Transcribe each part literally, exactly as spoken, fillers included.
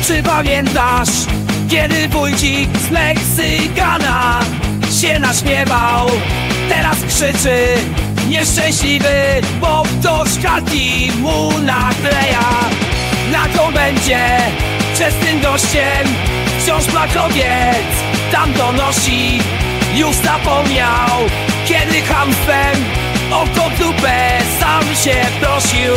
Czy pamiętasz, kiedy wójcik z Meksykana się naśmiewał? Teraz krzyczy nieszczęśliwy, bo ktoś kartki mu nakleja. Na komendzie czestnym gościem wciąż plakowiec tam donosi. Już zapomniał, kiedy chamstwem o dupę sam się prosił.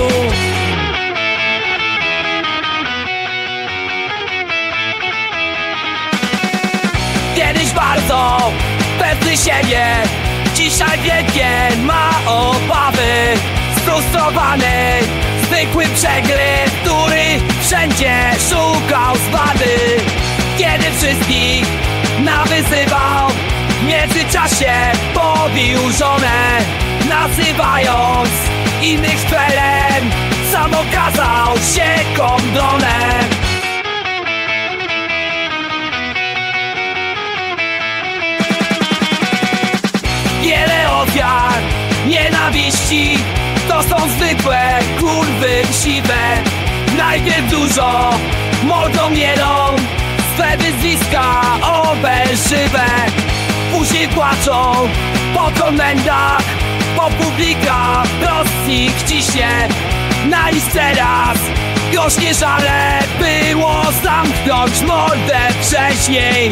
Kiedyś bardzo pewny siebie, dzisiaj wielkie ma obawy. Sfrustrowany, zwykły przegląd, który wszędzie szukał zwady. Kiedy wszystkich nawyzywał, w międzyczasie pobił żonę, nazywając innych szpelem, sam okazał się kondonem. Wiele ofiar nienawiści to są zwykłe kurwy siwe. Najpierw dużo mordą mielą swe wyzwiska obelżywe. Później płaczą po komendach, po publikach prostych ciśnie. Na nich teraz już nie żale było zamknąć mordę wcześniej.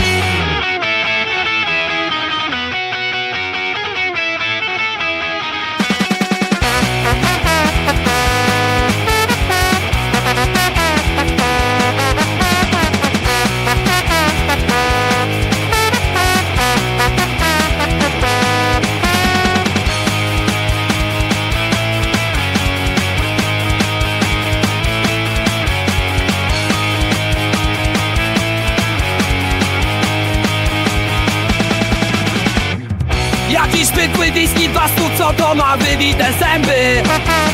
Jakiś zwykły whisky w wastu, co to ma wybite zęby.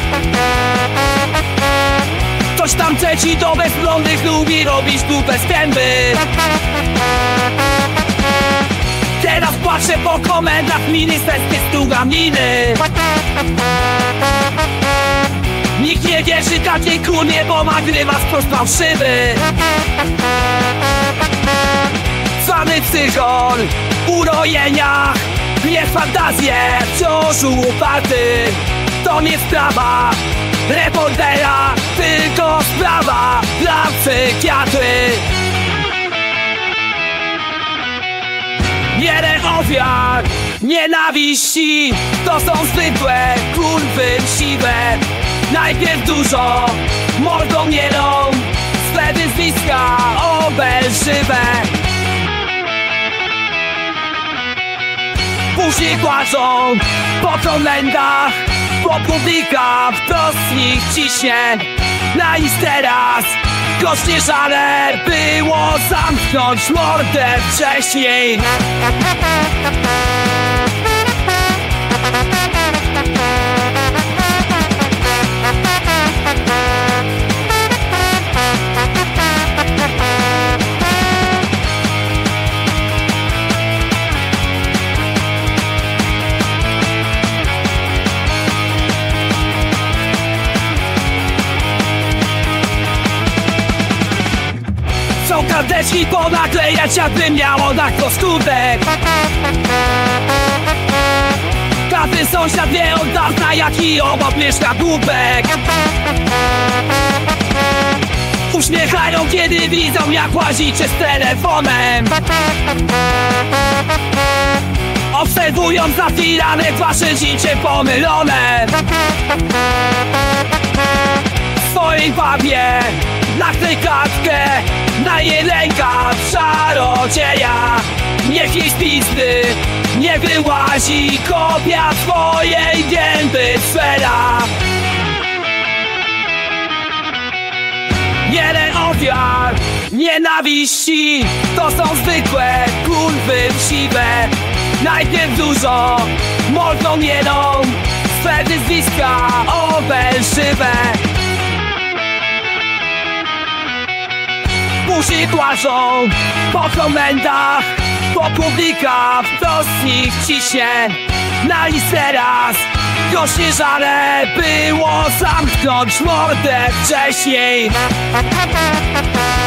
Ktoś tam trzeci do bezbronnych lubi robić dupę z gęby. Teraz patrzę po komendach ministerskie struganiny. Nikt nie wierzy takiej kurwie, bo nagrywa wprost fałszywy. Zwany psychol w urojeniach, nie fantazje, wciąż uparty. To nie sprawa reportera, tylko sprawa dla psychiatry. Wiele ofiar nienawiści to są zwykłe kurwy siwe. Najpierw dużo mordą mielą swe wyzwiska obelżywe. Później płaczą po komendach, po publikach wprost ich ciśnie. Na nich teraz już nie żale było zamknąć mordę wcześniej. Są karteczki ponaklejać, jakby miało na to skutek. Każdy sąsiad wie od dawna, jaki obok mieszka głupek. Uśmiechają, kiedy widzą, jak łazicie z telefonem. Obserwując za firanek wasze życie pomylone. W swoim pubie naklej kartkę na jej rękaw czarodzieja. Niech jej z pizdy nie wyłazi kopia twojej gęby sfera. Wiele ofiar nienawiści to są zwykłe kurwy siwe. Najpierw dużo mordą mielą swe wyzwiska obelżywe. Później płaczą po komendach, po publikach wprost ich ciśnie. Na nich teraz już nie żale było zamknąć mordę wcześniej.